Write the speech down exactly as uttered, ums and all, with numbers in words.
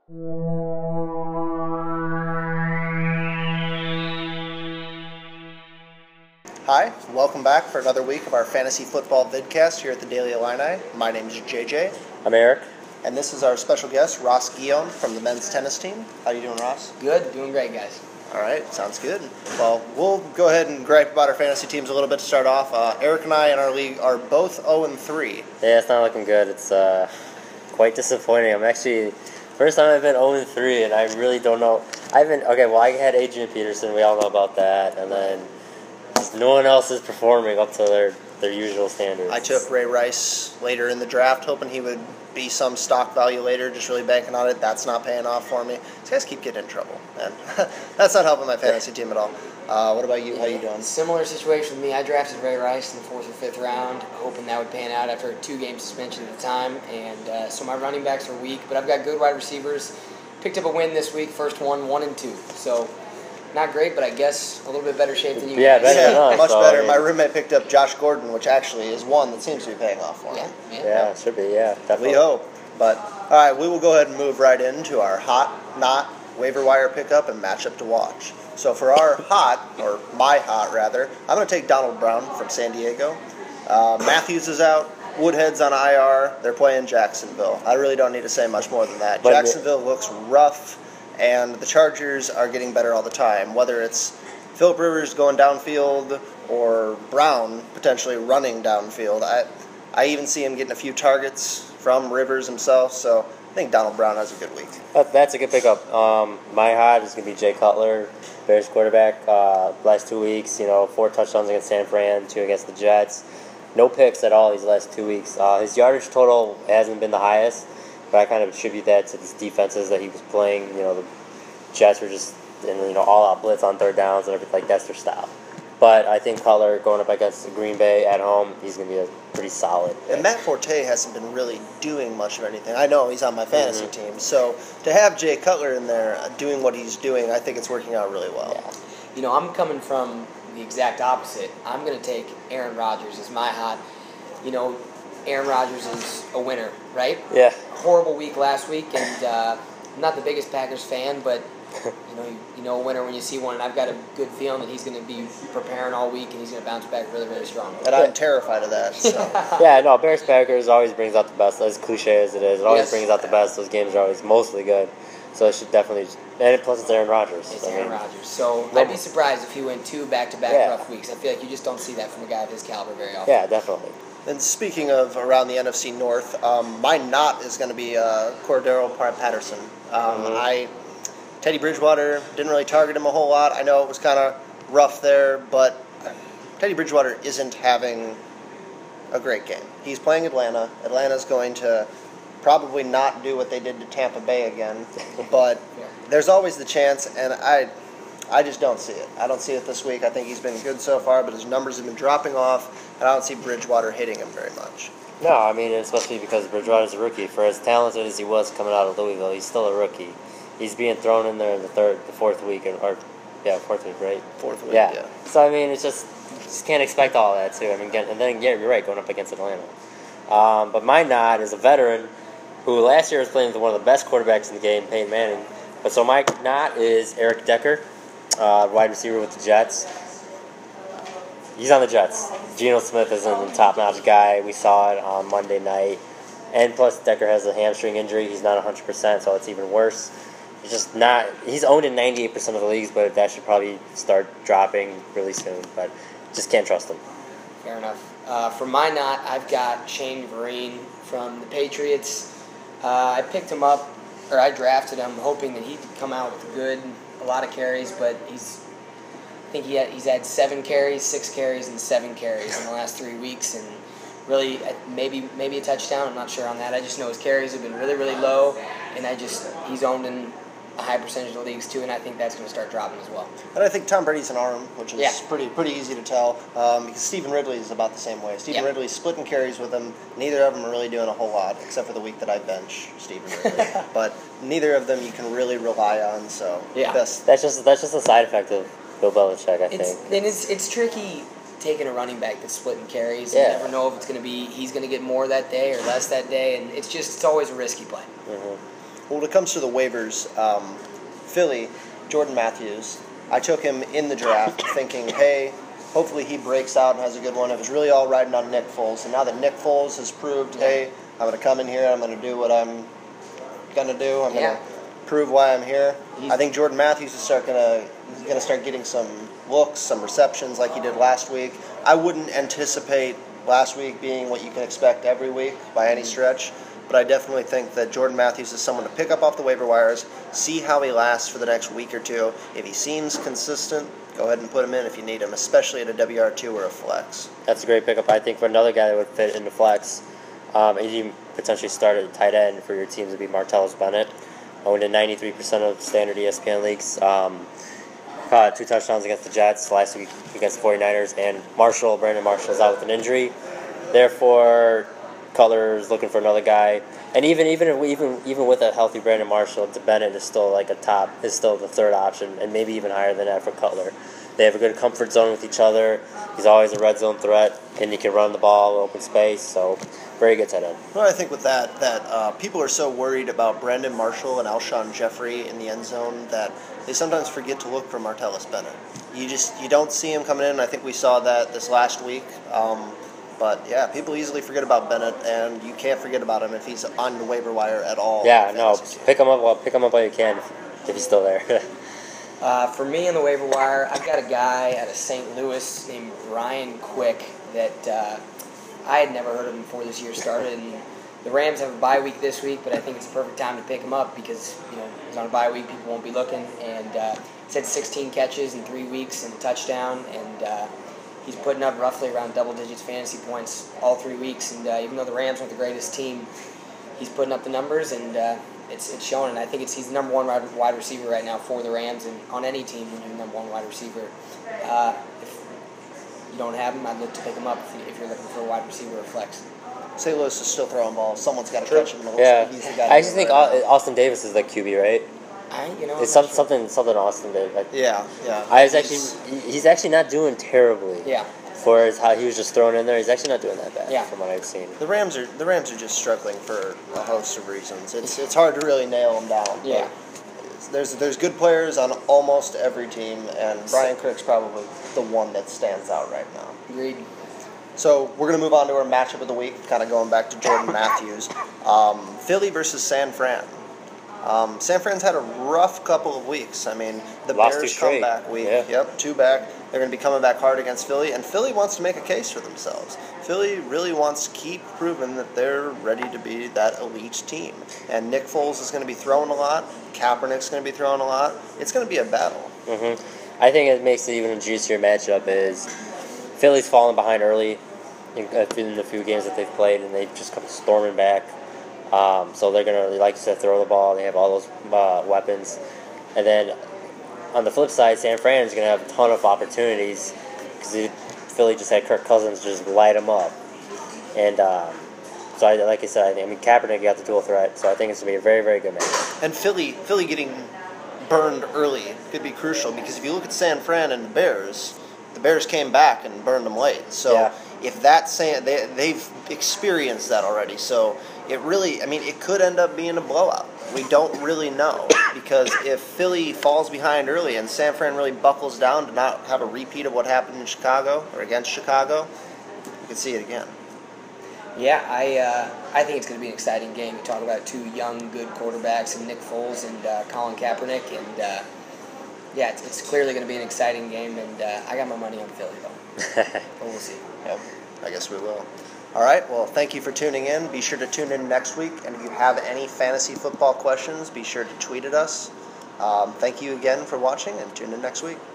Hi, welcome back for another week of our fantasy football vidcast here at the Daily Illini. My name is J J. I'm Erik. And this is our special guest, Ross Guignon from the men's tennis team. How you doing, Ross? Good, doing great, guys. All right, sounds good. Well, we'll go ahead and gripe about our fantasy teams a little bit to start off. Uh, Erik and I in our league are both oh and three. Yeah, it's not looking good. It's uh, quite disappointing. I'm actually, first time I've been oh and three, and I really don't know. I've been, okay, well, I had Adrian Peterson. We all know about that. And then no one else is performing up to their, their usual standards. I took Ray Rice later in the draft, hoping he would be some stock value later, just really banking on it. That's not paying off for me. These guys keep getting in trouble, and that's not helping my fantasy team at all. Uh, what about you? How you doing? Similar situation with me. I drafted Ray Rice in the fourth or fifth round, hoping that would pan out after a two-game suspension at the time. And uh, so my running backs are weak, but I've got good wide receivers. Picked up a win this week, first one, one and two. So not great, but I guess a little bit better shape than you yeah, guys. Better yeah, than us, much so, better. I mean, My roommate picked up Josh Gordon, which actually is one that seems to be paying off for him. Yeah, yeah. yeah, it should be, yeah, definitely. We hope. But, all right, we will go ahead and move right into our hot, not waiver wire pickup and matchup to watch. So for our hot, or my hot rather, I'm going to take Donald Brown from San Diego. Uh, Matthews is out. Woodhead's on I R. They're playing Jacksonville. I really don't need to say much more than that. But Jacksonville looks rough, and the Chargers are getting better all the time, whether it's Phillip Rivers going downfield or Brown potentially running downfield. I, I even see him getting a few targets from Rivers himself, so I think Donald Brown has a good week. That, that's a good pickup. Um, my hot is going to be Jay Cutler, Bears quarterback. Uh, last two weeks, you know, four touchdowns against San Fran, two against the Jets. No picks at all these last two weeks. Uh, his yardage total hasn't been the highest, but I kind of attribute that to these defenses that he was playing. You know, the Jets were just, in, you know, all-out blitz on third downs and everything. Like, that's their style. But I think Cutler going up against Green Bay at home, he's going to be a pretty solid pick. And Matt Forte hasn't been really doing much of anything. I know he's on my fantasy mm-hmm. team, so to have Jay Cutler in there doing what he's doing, I think it's working out really well. Yeah. You know, I'm coming from the exact opposite. I'm going to take Aaron Rodgers as my hot. You know, Aaron Rodgers is a winner, right? Yeah. Horrible week last week, and uh, I'm not the biggest Packers fan, but you know, you, you know a winner when you see one, and I've got a good feeling that he's going to be preparing all week, and he's going to bounce back really, really strong. And I'm terrified of that. So. yeah, no, Bears Packers always brings out the best, as cliche as it is. It always Yes. brings out the best. Those games are always mostly good. So it should definitely, and plus it's Aaron Rodgers. It's I Aaron mean, Rodgers. So no, I'd be surprised if he went two back-to-back Yeah. rough weeks. I feel like you just don't see that from a guy of his caliber very often. Yeah, definitely. And speaking of around the N F C North, um, my not is going to be uh, Cordero Patterson. Um, Mm-hmm. I Teddy Bridgewater didn't really target him a whole lot. I know it was kind of rough there, but Teddy Bridgewater isn't having a great game. He's playing Atlanta. Atlanta's going to probably not do what they did to Tampa Bay again, but Yeah. there's always the chance, and I I just don't see it. I don't see it this week. I think he's been good so far, but his numbers have been dropping off, and I don't see Bridgewater hitting him very much. No, I mean, especially because Bridgewater's a rookie. For as talented as he was coming out of Louisville, he's still a rookie. He's being thrown in there in the third, the fourth week, or yeah, fourth week, right? Fourth week, yeah. yeah. So I mean, it's just you just can't expect all that too. I mean, get, and then yeah, you're right, going up against Atlanta. Um, but my nod is a veteran who last year was playing with one of the best quarterbacks in the game, Peyton Manning. But so my nod is Eric Decker, uh, wide receiver with the Jets. He's on the Jets. Geno Smith isn't a top-notch guy. We saw it on Monday night. And plus, Decker has a hamstring injury. He's not one hundred percent, so it's even worse. He's just not... He's owned in ninety-eight percent of the leagues, but that should probably start dropping really soon. But just can't trust him. Fair enough. Uh, for my knot, I've got Shane Vereen from the Patriots. Uh, I picked him up, or I drafted him, hoping that he could come out with good, a lot of carries, but he's... I think he had, he's had seven carries, six carries, and seven carries in the last three weeks, and really maybe maybe a touchdown. I'm not sure on that. I just know his carries have been really, really low, and I just he's owned in a high percentage of the leagues too, and I think that's going to start dropping as well. And I think Tom Brady's an arm, which is Yeah. pretty pretty easy to tell, um, because Stephen Ridley is about the same way. Stephen Yeah. Ridley's splitting carries with him. Neither of them are really doing a whole lot, except for the week that I bench Stephen Ridley. But neither of them you can really rely on, so Yeah. best. That's just that's just a side effect of Bill Belichick, I It's think. and it's it's tricky taking a running back that's splitting carries. Yeah. You never know if it's going to be he's going to get more that day or less that day, and it's just it's always a risky play. Mm-hmm. Well, when it comes to the waivers, um, Philly, Jordan Matthews, I took him in the draft thinking, hey, hopefully he breaks out and has a good one. It was really all riding on Nick Foles. And now that Nick Foles has proved, hey, I'm going to come in here, I'm going to do what I'm going to do, I'm going to Yeah. prove why I'm here. He's- I think Jordan Matthews is start gonna he's going to start getting some looks, some receptions like he did last week. I wouldn't anticipate last week being what you can expect every week by any stretch. But I definitely think that Jordan Matthews is someone to pick up off the waiver wires, see how he lasts for the next week or two. If he seems consistent, go ahead and put him in if you need him, especially at a W R two or a flex. That's a great pickup. I think for another guy that would fit in the flex, um, and you potentially start at tight end for your teams would be Martellus Bennett. Owned in ninety-three percent of standard E S P N leagues. Um, caught two touchdowns against the Jets last week against the 49ers, and Marshall, Brandon Marshall, is out with an injury. Therefore, Cutler's looking for another guy, and even even if, even even with a healthy Brandon Marshall, Bennett is still like a top, is still the third option, and maybe even higher than that for Cutler. They have a good comfort zone with each other. He's always a red zone threat, and he can run the ball, open space. So, very good tight end. Well, I think with that, that uh, people are so worried about Brandon Marshall and Alshon Jeffrey in the end zone that they sometimes forget to look for Martellus Bennett. You just you don't see him coming in. I think we saw that this last week. Um, But, yeah, people easily forget about Bennett, and you can't forget about him if he's on the waiver wire at all. Yeah, no, pick him up well, pick him up while you can if he's still there. Uh, for me on the waiver wire, I've got a guy out of Saint Louis named Ryan Quick that uh, I had never heard of him before this year started. And the Rams have a bye week this week, but I think it's the perfect time to pick him up because, you know, he's on a bye week, people won't be looking. And uh, he's had sixteen catches in three weeks and a touchdown, and uh, he's putting up roughly around double digits fantasy points all three weeks. And uh, even though the Rams aren't the greatest team, he's putting up the numbers, and uh, it's it's showing. And I think it's he's the number one wide receiver right now for the Rams, and on any team, he's the number one wide receiver. Uh, if you don't have him, I'd look to pick him up if you're looking for a wide receiver or flex. Saint Louis is still throwing balls. Someone's got to catch him. Yeah, he's the guy I just think right Austin Davis is the Q B, right? I, you know, It's I'm some, not sure. something something Austin did. Like, Yeah, yeah. I was actually he- he's actually not doing terribly. Yeah. For his, how he was just thrown in there, he's actually not doing that bad. Yeah. From what I've seen. The Rams are the Rams are just struggling for a host of reasons. It's it's hard to really nail them down. but Yeah. There's there's good players on almost every team, and Brian Crick's probably the one that stands out right now. Agreed. So we're going to move on to our matchup of the week, kind of going back to Jordan Matthews. Um, Philly versus San Fran. Um, San Fran's had a rough couple of weeks. I mean, the Lost two Bears straight. comeback week. Yeah. Yep, two back. They're going to be coming back hard against Philly, and Philly wants to make a case for themselves. Philly really wants to keep proving that they're ready to be that elite team. And Nick Foles is going to be throwing a lot. Kaepernick's going to be throwing a lot. It's going to be a battle. Mm-hmm. I think it makes it even a juicier matchup is Philly's fallen behind early in, in the few games that they've played, and they've just come storming back. Um, so they're going to, like you said, throw the ball. They have all those uh, weapons. And then on the flip side, San Fran is going to have a ton of opportunities because Philly just had Kirk Cousins just light them up. And um, so, I, like I said, I, think, I mean, Kaepernick got the dual threat, so I think it's going to be a very, very good match. And Philly, Philly getting burned early could be crucial because if you look at San Fran and the Bears, the Bears came back and burned them late. So Yeah. if that's San, they, they've experienced that already. So it really, I mean, it could end up being a blowout. We don't really know because if Philly falls behind early and San Fran really buckles down to not have a repeat of what happened in Chicago or against Chicago, you could see it again. Yeah, I uh, I think it's going to be an exciting game. You talk about two young, good quarterbacks, and Nick Foles and uh, Colin Kaepernick, and uh, yeah, it's, it's clearly going to be an exciting game. And uh, I got my money on Philly though, but we'll see. Yep, I guess we will. All right, well, thank you for tuning in. Be sure to tune in next week, and if you have any fantasy football questions, be sure to tweet at us. Um, thank you again for watching, and tune in next week.